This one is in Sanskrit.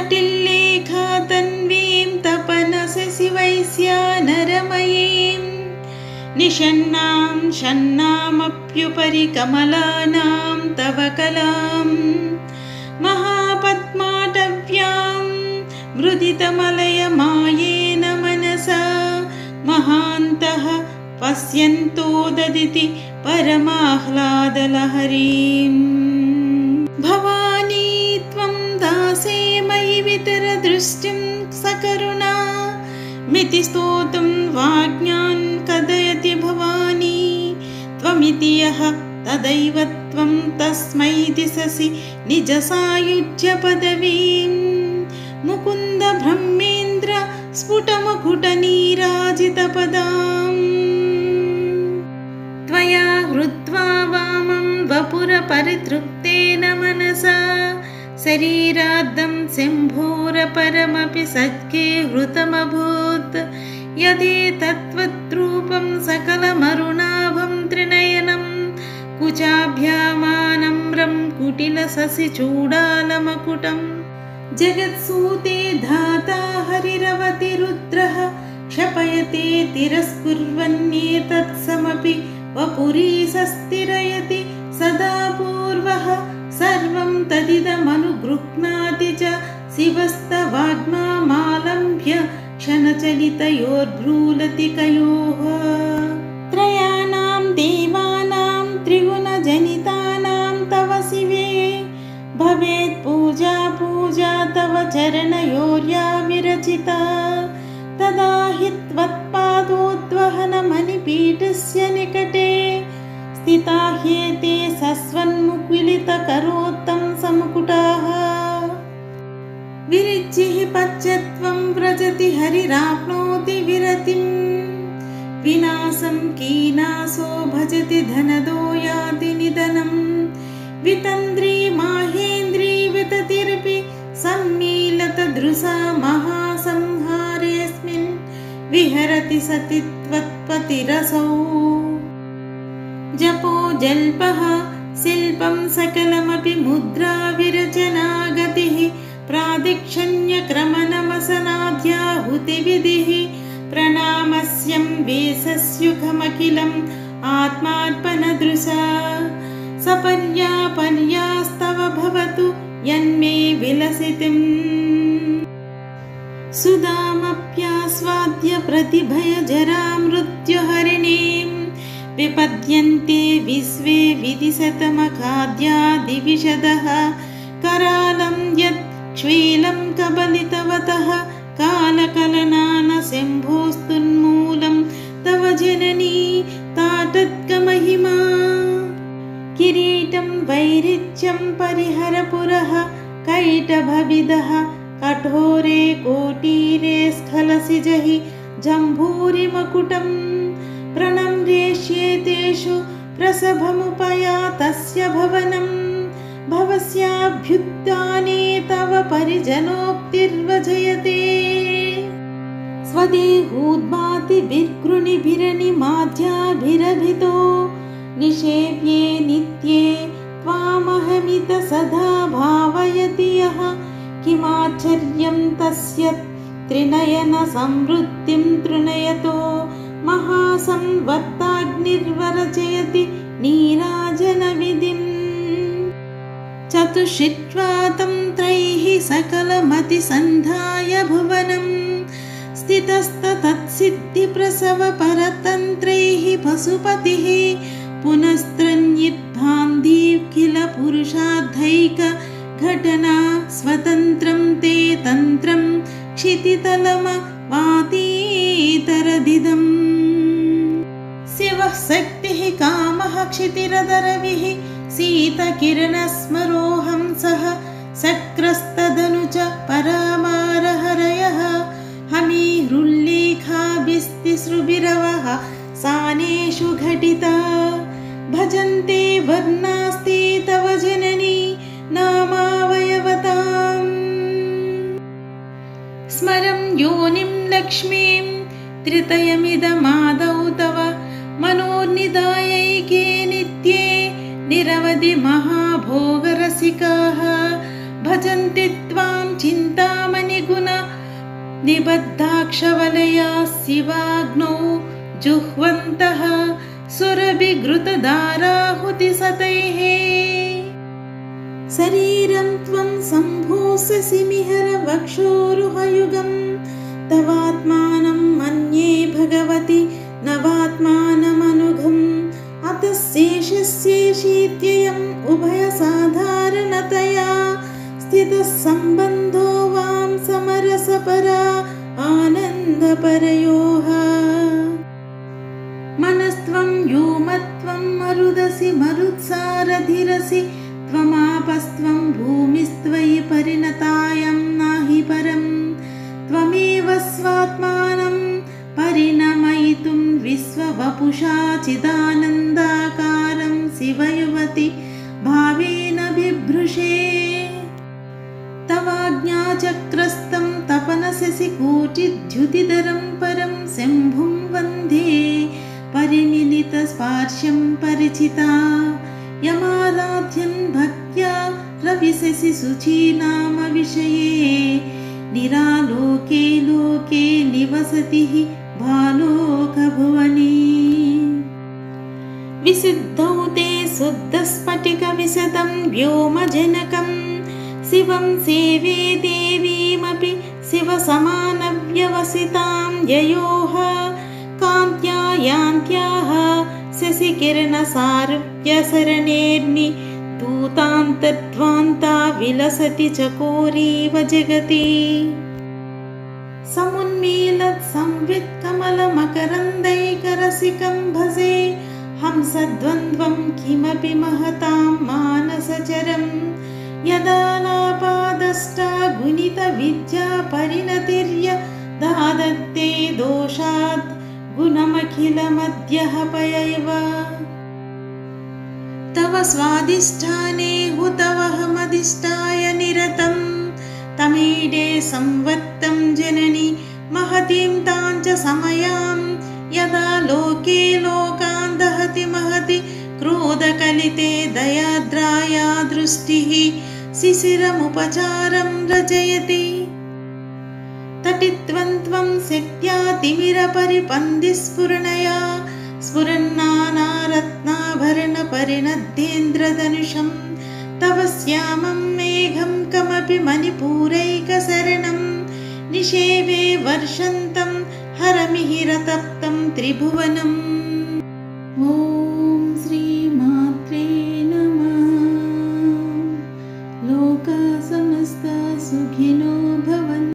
कटिल्लेखा तन्वीं तपनशशिवैस्या नरमयीं निषण्णां षण्णामप्युपरि कमलानां तव कलां महापद्माटव्यां मृदितमलयमायेन मनसा महान्तः पश्यन्तोददिति परमाह्लादलहरीम् भवानी त्वं दासे मयि वितरदृष्टिं सकरुणा मिति स्तोतुं वाज्ञान् कथयति भवानी त्वमिति यः तदैव त्वं तस्मै दिशसि निजसायुज्य पदवीं मुकुन्द ब्रह्मेन्द्र स्फुटमुकुटनीराजितपदां त्वया हृत्वा वामं वपुरपरितृप्तेन मनसा शरीरार्धं शम्भोरपरमपि सत्के हृतमभूत् यदेतत्त्वद्रूपं सकलमरुणाभं त्रिनयनं कुचाभ्यामानम्रं कुटिलशशिचूडालमकुटं जगत्सूते धाता हरिरवतिरुद्रः क्षपयते तिरस्कुर्वन्नेतत्समपि वपुरीशस्तिरयति सदा पूर्वः सर्वं तदिदमनुगृह्णाति च शिवस्तवाग्मामालम्ब्य क्षणचलितयोर्भ्रूलतिकयोः त्रयाणां देवानां त्रिगुणजनितानां तव शिवे भवेत् पूजा पूजा तव चरणयोर्या विरचिता तदा हि त्वत्पादोद्वहनमणिपीठस्य निकटे स्थिता ह्येते सस्वन्मुकुलितकरोत्तं समुकुटाः विरिचिः पच्यत्वं व्रजति हरिराप्नोति विरतिं विनाशं कीनासो भजति धनदो याति निधनं वितन्द्री माहेन्द्री विततिरपि सम्मीलतदृशा महासंहारेऽस्मिन् विहरति सति त्वत्पतिरसौ जपो जल्पः शिल्पं सकलमपि मुद्रा विरचना गतिः प्रादिक्षण्यक्रमनमसनाध्याहुतिविधिः प्रणामस्यं वेशस्युखमखिलम् आत्मार्पणदृशा सपर्यापर्यास्तव भवतु यन्मे विलसितिम् सुधामप्यास्वाद्य प्रतिभयजरा मृत्युहरिणीं विपद्यन्ते विश्वे विदिशतमखाद्यादिविशदः करालं यत् क्ष्वीलं कबलितवतः कालकलनानशम्भोस्तुन्मूलं तव जननी ताटद्गमहिमा किरीटं वैरिच्यं परिहरपुरः कैटभविदः कठोरे कोटीरे स्खलसिजहि जम्भूरिमकुटं प्रणम्रेष्येतेषु प्रसभमुपयातस्य भवनं भवस्याभ्युत्थाने तव परिजनोक्तिर्वजयते स्वदेहोद्भाति विकृणिभिरनिमाध्याभिरभितो निषेव्ये नित्ये त्वामहमित सदा भावयति यः किमाश्चर्यं तस्य त्रिनयन समृद्धिं तृणयतो महासंवर्ताग्निर्वरचयति नीराजनविधिम् चतुषित्वातं त्रैः सकलमतिसन्धाय भुवनं स्थितस्ततत्सिद्धिप्रसव परतन्त्रैः पशुपतिः पुनस्त्रन्यद्भान्धिखिल पुरुषार्थैक घटना स्वतन्त्रं ते तन्त्रं क्षितितलमवातीतरदिदम् शिवः शक्तिः कामः क्षितिरदरविः शीतकिरणस्मरोऽहं सह शक्रस्तदनु च परामारहरयः हमीरुल्लेखाभिस्तिसृभिरवः सानेषु घटिता भजन्ते वर्णास्ते तव जननी नामावयवताम् स्मरं योनिं लक्ष्मीं त्रितयमिदमादौ तव मनोर्निदायैके नित्ये निरवधि महाभोगरसिकाः भजन्ति त्वां चिन्तामणिगुण निबद्धाक्षवलया शिवाग्नौ जुह्वन्तः सुरभिघृतधाराहुतिसतैः शरीरं त्वं सम्भूषसि मिहरवक्षोरुहयुगं तवात्मानं मन्ये भगवति नवात्मानमनुघम् अतः शेषस्येषीत्ययम् उभयसाधारणतया स्थितः सम्बन्धो वां समरसपरा आनन्दपरयोः मनस्त्वं व्योमत्वं मरुदसि मरुत्सारधिरसि त्वमापस्त्वं भूमिस्त्वयि परिणतायं नाहि परं त्वमेव स्वात्मानं परिणमयितुं विश्ववपुषा चिदानन्दाकारं शिवयुवति भावेन बिभृशे तवाज्ञाचक्रस्तं तपनशशिकोटिद्युतिधरं परं शम्भुं वन्दे परिमिलितस्पार्श्यं परिचिता यमाराध्यं भक्त्या रविशशिशुचीनाम विषये निरालोके लोके निवसति भालोकभुवने विसिद्धौ ते शुद्धस्फटिकविशदं व्योमजनकं शिवं सेवे देवीमपि शिवसमानव्यवसितां ययोः कान्त्या यान्त्याः शशिकिरणसारुप्यसरणेर्नि दूतान्तर्ध्वान्ता विलसति चकोरीव जगति समुन्मीलत्संवित्कमलमकरन्दैकरसिकं भजे हंसद्वन्द्वं किमपि महतां मानसचरं यदालापादष्टा गुणितविद्या परिणतिर्य दादत्ते दोषात् गुणमखिलमद्यः पयैव तव स्वादिष्ठाने हुतवहमधिष्ठाय निरतं तमीडे संवत्तं जननि महतीं तां च समयां यदा लोके लोकान् दहति महति क्रोधकलिते दयाद्राया दृष्टिः शिशिरमुपचारं रचयति तटित्वं त्वं शक्त्या तिमिरपरिपन्दिस्फुरणया स्फुरन्नानारत्नाभरणपरिणद्येन्द्रधनुषं तव श्यामं मेघं कमपि मणिपूरैकशरणं निषेवे वर्षन्तं हरमिहिरतप्तं त्रिभुवनम् ॐ श्रीमात्रे नमः लोका समस्ता सुखिनो भवन्तु।